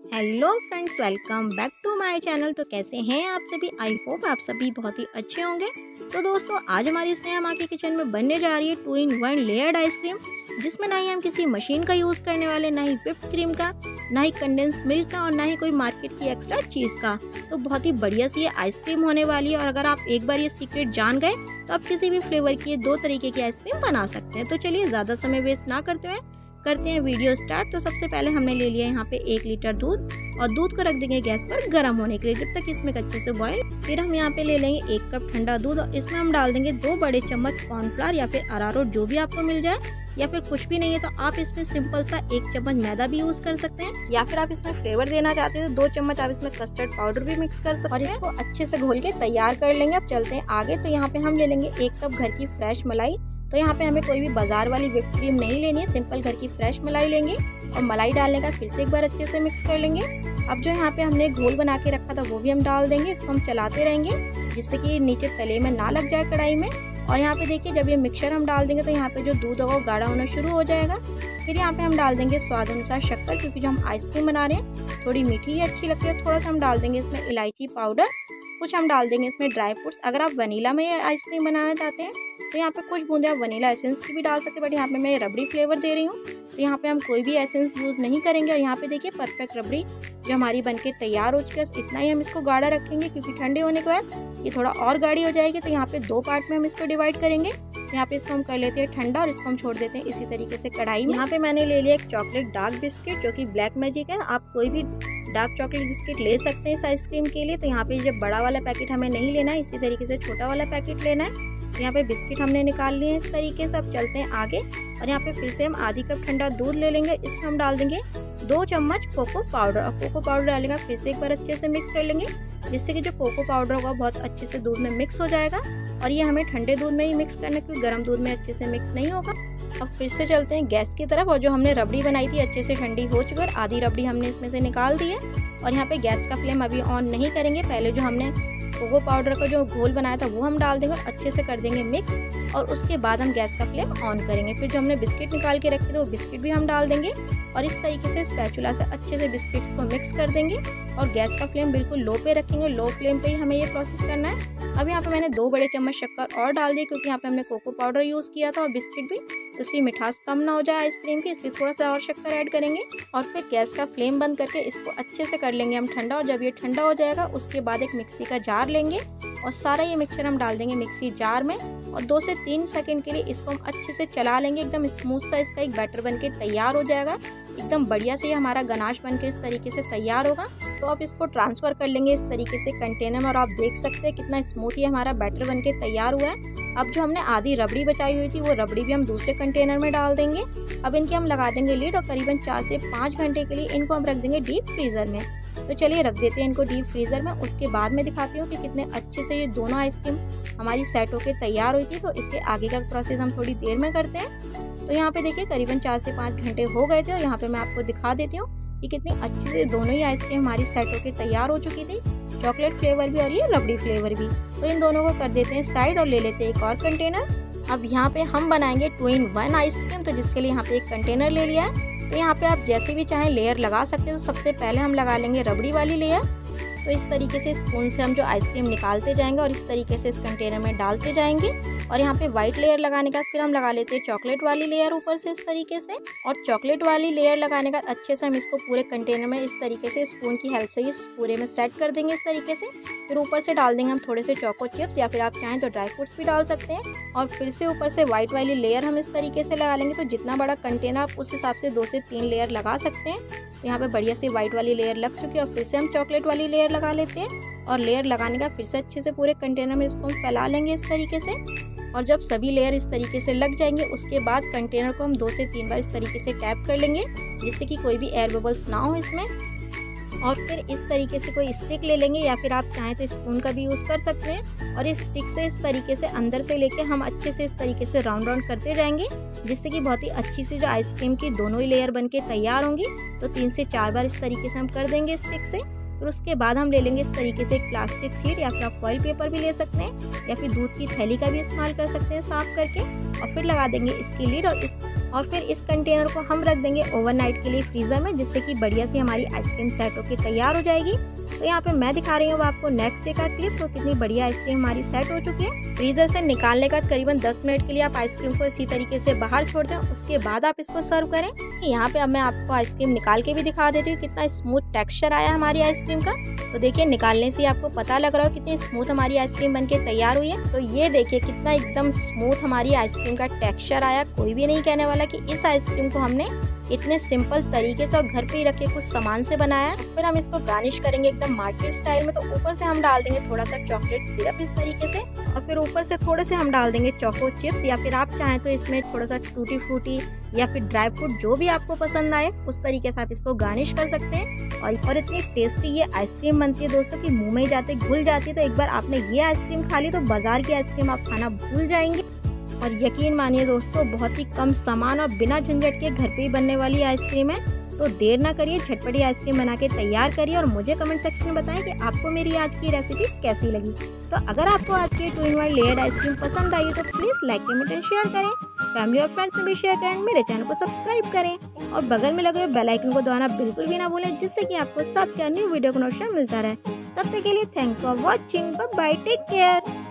Hello friends, welcome back to my channel. तो कैसे हैं आप सभी? आई होप आप सभी बहुत ही अच्छे होंगे। तो दोस्तों, आज हमारी स्नेहा माँ के किचन में बनने जा रही है 2-in-1 लेयर्ड आइसक्रीम, जिसमें ना ही हम किसी मशीन का यूज़ करने वाले, ना ही व्हिप्ड क्रीम का, ना ही कंडेंस मिल्क का और ना ही कोई मार्केट की एक्स्ट्रा चीज़ का। तो बहुत ही बढ़िया सी ये आइसक्रीम होने वाली है और अगर आप एक बार ये सीक्रेट जान गए तो आप किसी भी फ्लेवर की 2 तरीके की आइसक्रीम बना सकते हैं। तो चलिए ज़्यादा समय वेस्ट ना करते हुए करते हैं वीडियो स्टार्ट। तो सबसे पहले हमने ले लिया यहाँ पे 1 लीटर दूध और दूध को रख देंगे गैस पर गर्म होने के लिए जब तक इसमें अच्छे से बॉयल। फिर हम यहाँ पे ले लेंगे 1 कप ठंडा दूध और इसमें हम डाल देंगे 2 बड़े चम्मच कॉर्नफ्लावर या फिर अरारोट, जो भी आपको मिल जाए, या फिर कुछ भी नहीं है तो आप इसमें सिंपल सा 1 चम्मच मैदा भी यूज कर सकते हैं, या फिर आप इसमें फ्लेवर देना चाहते हैं तो 2 चम्मच आप इसमें कस्टर्ड पाउडर भी मिक्स कर सकते हैं और इसको अच्छे से घोल के तैयार कर लेंगे। अब चलते हैं आगे। तो यहाँ पे हम ले लेंगे 1 कप घर की फ्रेश मलाई। तो यहाँ पे हमें कोई भी बाजार वाली व्हिप्ड क्रीम नहीं लेनी है, सिंपल घर की फ्रेश मलाई लेंगे और मलाई डालने का फिर से एक बार अच्छे से मिक्स कर लेंगे। अब जो यहाँ पे हमने घोल बना के रखा था वो भी हम डाल देंगे। इसको हम चलाते रहेंगे जिससे कि नीचे तले में ना लग जाए कढ़ाई में। और यहाँ पे देखिए, जब ये मिक्सचर हम डाल देंगे तो यहाँ पे जो दूध होगा वो गाढ़ा होना शुरू हो जाएगा। फिर यहाँ पे हम डाल देंगे स्वाद अनुसार शक्कर, क्योंकि जो हम आइसक्रीम बना रहे हैं थोड़ी मीठी ही अच्छी लगती है। थोड़ा सा हम डाल देंगे इसमें इलायची पाउडर, कुछ हम डाल देंगे इसमें ड्राई फ्रूट्स। अगर आप वनीला में आइसक्रीम बनाना चाहते हैं तो यहाँ पे कुछ बूंदे आप वनीला एसेंस की भी डाल सकते हैं, बट यहाँ पे मैं रबड़ी फ्लेवर दे रही हूँ तो यहाँ पे हम कोई भी एसेंस यूज़ नहीं करेंगे। और यहाँ पे देखिए परफेक्ट रबड़ी जो हमारी बनके तैयार हो चुकी है, इतना ही हम इसको गाढ़ा रखेंगे क्योंकि ठंडे होने के बाद ये थोड़ा और गाढ़ी हो जाएगी। तो यहाँ पे 2 पार्ट में हम इसको डिवाइड करेंगे। यहाँ पे इसको हम कर लेते हैं ठंडा और इसको हम छोड़ देते हैं इसी तरीके से कढ़ाई में। यहाँ पे मैंने ले लिया एक चॉकलेट डार्क बिस्किट जो कि ब्लैक मैजिक है। आप कोई भी डार्क चॉकलेट बिस्किट ले सकते हैं इस आइसक्रीम के लिए। तो यहाँ पे जब बड़ा वाला पैकेट हमें नहीं लेना है, इसी तरीके से छोटा वाला पैकेट लेना है। यहाँ पे बिस्किट हमने निकाल लिए हैं इस तरीके से। अब चलते हैं आगे और यहाँ पे फिर से हम आधी कप ठंडा दूध ले लेंगे। इसमें हम डाल देंगे 2 चम्मच कोको पाउडर और कोको पाउडर डालेगा फिर से एक बार अच्छे से मिक्स कर लेंगे, जिससे कि जो कोको पाउडर होगा बहुत अच्छे से दूध में मिक्स हो जाएगा। और ये हमें ठंडे दूध में ही मिक्स करना है क्योंकि गर्म दूध में अच्छे से मिक्स नहीं होगा। अब फिर से चलते हैं गैस की तरफ और जो हमने रबड़ी बनाई थी अच्छे से ठंडी हो चुकी है और आधी रबड़ी हमने इसमें से निकाल दी है। और यहाँ पे गैस का फ्लेम अभी ऑन नहीं करेंगे, पहले जो हमने कोको पाउडर का जो घोल बनाया था वो हम डाल देंगे और अच्छे से कर देंगे मिक्स और उसके बाद हम गैस का फ्लेम ऑन करेंगे। फिर जो हमने बिस्किट निकाल के रखे थे वो बिस्किट भी हम डाल देंगे और इस तरीके से स्पैचुला से अच्छे से बिस्किट्स को मिक्स कर देंगे और गैस का फ्लेम बिल्कुल लो पे रखेंगे। लो फ्लेम पे ही हमें ये प्रोसेस करना है। अब यहाँ पे मैंने 2 बड़े चम्मच शक्कर और डाल दी क्योंकि यहाँ पे हमने कोको पाउडर यूज़ किया था और बिस्किट भी, इसलिए मिठास कम ना हो जाए आइसक्रीम की, इसलिए थोड़ा सा और शक्कर ऐड करेंगे। और फिर गैस का फ्लेम बंद करके इसको अच्छे से कर लेंगे हम ठंडा। और जब ये ठंडा हो जाएगा उसके बाद एक मिक्सी का जार लेंगे और सारा ये मिक्सचर हम डाल देंगे मिक्सी जार में और 2 से 3 सेकंड के लिए इसको हम अच्छे से चला लेंगे। एकदम स्मूथ सा इसका एक बैटर बनके तैयार हो जाएगा। एकदम बढ़िया से ये हमारा गनाश बनके इस तरीके से तैयार होगा। तो आप इसको ट्रांसफ़र कर लेंगे इस तरीके से कंटेनर में और आप देख सकते हैं कितना स्मूथ ही हमारा बैटर बनके तैयार हुआ है। अब जो हमने आधी रबड़ी बचाई हुई थी वो रबड़ी भी हम दूसरे कंटेनर में डाल देंगे। अब इनके हम लगा देंगे लीड और करीबन 4 से 5 घंटे के लिए इनको हम रख देंगे डीप फ्रीज़र में। तो चलिए रख देते हैं इनको डीप फ्रीज़र में। उसके बाद मैं दिखाती हूँ कि कितने अच्छे से ये दोनों आइसक्रीम हमारी सेट होकर तैयार हुई थी। तो इसके आगे का प्रोसेस हम थोड़ी देर में करते हैं। तो यहाँ पे देखिए करीबन 4 से 5 घंटे हो गए थे और यहाँ पे मैं आपको दिखा देती हूँ कि कितनी अच्छे से दोनों ही आइसक्रीम हमारी सेट होकर तैयार हो चुकी थी, चॉकलेट फ्लेवर भी और ये रबड़ी फ्लेवर भी। तो इन दोनों को कर देते हैं साइड और ले लेते हैं एक और कंटेनर। अब यहाँ पे हम बनाएंगे 2-in-1 आइसक्रीम, तो जिसके लिए यहाँ पे एक कंटेनर ले लिया है। तो यहाँ पे आप जैसे भी चाहें लेयर लगा सकते हैं। तो सबसे पहले हम लगा लेंगे रबड़ी वाली लेयर। तो इस तरीके से स्पून से हम जो आइसक्रीम निकालते जाएंगे और इस तरीके से इस कंटेनर में डालते जाएंगे। और यहाँ पे वाइट लेयर लगाने का फिर हम लगा लेते हैं चॉकलेट वाली लेयर ऊपर से इस तरीके से। और चॉकलेट वाली लेयर लगाने का अच्छे से हम इसको पूरे कंटेनर में इस तरीके से स्पून की हेल्प से इस पूरे में सेट कर देंगे इस तरीके से। फिर ऊपर से डाल देंगे हम थोड़े से चोको चिप्स या फिर आप चाहें तो ड्राई फ्रूट्स भी डाल सकते हैं। और फिर से ऊपर से वाइट वाली लेयर हम इस तरीके से लगा लेंगे। तो जितना बड़ा कंटेनर आप उस हिसाब से 2 से 3 लेयर लगा सकते हैं। तो यहाँ पे बढ़िया से वाइट वाली लेयर लग चुकी है और फिर से हम चॉकलेट वाली लेयर लगा लेते हैं। और लेयर लगाने का फिर से अच्छे से पूरे कंटेनर में इसको हम फैला लेंगे इस तरीके से। और जब सभी लेयर इस तरीके से लग जाएंगे उसके बाद कंटेनर को हम 2 से 3 बार इस तरीके से टैप कर लेंगे, जिससे कि कोई भी एयर बबल्स ना हो इसमें। और फिर इस तरीके से कोई स्टिक ले लेंगे या फिर आप चाहें तो स्पून का भी यूज़ कर सकते हैं। और इस स्टिक से इस तरीके से अंदर से लेके हम अच्छे से इस तरीके से राउंड राउंड करते जाएंगे, जिससे कि बहुत ही अच्छी सी जो आइसक्रीम की दोनों ही लेयर बनके तैयार होंगी। तो 3 से 4 बार इस तरीके से हम कर देंगे स्टिक से। फिर उसके बाद हम ले लेंगे इस तरीके से एक प्लास्टिक शीट या फिर आप फॉइल पेपर भी ले सकते हैं या फिर दूध की थैली का भी इस्तेमाल कर सकते हैं साफ करके। और फिर लगा देंगे इसकी लीड और और फिर इस कंटेनर को हम रख देंगे ओवरनाइट के लिए फ्रीजर में, जिससे कि बढ़िया सी हमारी आइसक्रीम सेट होकर तैयार हो जाएगी। तो यहाँ पे मैं दिखा रही हूँ आपको नेक्स्ट डे का क्लिप। तो कितनी बढ़िया आइसक्रीम हमारी सेट हो चुकी है। फ्रीजर से निकालने का करीबन 10 मिनट के लिए आप आइसक्रीम को इसी तरीके से बाहर छोड़ दें, उसके बाद आप इसको सर्व करें। यहाँ पे अब मैं आपको आइसक्रीम निकाल के भी दिखा देती हूँ कितना स्मूथ टेक्सचर आया हमारी आइसक्रीम का। तो देखिए निकालने से आपको पता लग रहा हो कितनी स्मूथ हमारी आइसक्रीम बनके तैयार हुई है। तो ये देखिए कितना एकदम स्मूथ हमारी आइसक्रीम का टेक्सचर आया। कोई भी नहीं कहने वाला कि इस आइसक्रीम को हमने इतने सिंपल तरीके से और घर पे ही रखे कुछ सामान से बनाया। फिर हम इसको गार्निश करेंगे एकदम मार्केट स्टाइल में। तो ऊपर से हम डाल देंगे थोड़ा सा चॉकलेट सिरप इस तरीके से, और फिर ऊपर से थोड़े से हम डाल देंगे चोको चिप्स, या फिर आप चाहें तो इसमें थोड़ा सा टूटी फ्रूटी या फिर ड्राई फ्रूट जो भी आपको पसंद आए उस तरीके से आप इसको गार्निश कर सकते हैं। और इतनी टेस्टी ये आइसक्रीम बनती है दोस्तों कि मुंह में ही जाते घुल जाती है। तो एक बार आपने ये आइसक्रीम खा ली तो बाजार की आइसक्रीम आप खाना भूल जाएंगे। और यकीन मानिए दोस्तों, बहुत ही कम सामान और बिना झंझट के घर पे ही बनने वाली आइसक्रीम है। तो देर ना करिए, झटपटी आइसक्रीम बना के तैयार करिए और मुझे कमेंट सेक्शन में बताएं कि आपको मेरी आज की रेसिपी कैसी लगी। तो अगर आपको आज की 2-in-1 लेयर्ड आइसक्रीम पसंद आई तो please like, comment and share करें। फैमिली और फ्रेंड्स में भी शेयर करें। मेरे चैनल को सब्सक्राइब करें और बगल में लगे बेल आइकन को दबाना बिल्कुल भी ना भूलें, जिससे कि आपको साथ का न्यू वीडियो का नोटिफिकेशन मिलता रहे। तब तक के लिए thanks for watching. Bye bye, take care.